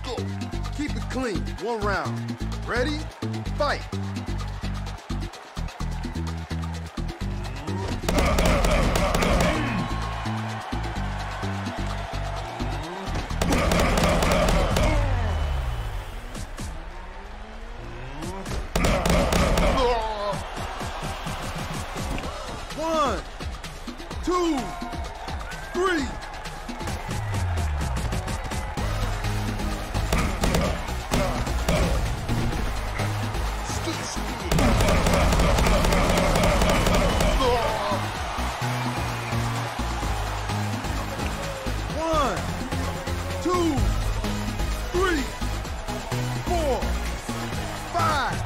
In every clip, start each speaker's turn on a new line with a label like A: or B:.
A: go. Keep it clean. 1 round. Ready? Fight. One, two, three. One, two, three, 4, 5.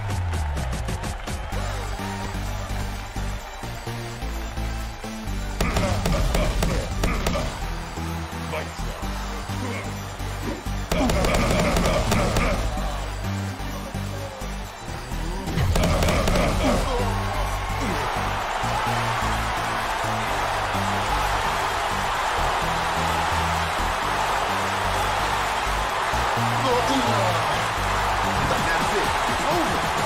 A: That's it. It's over.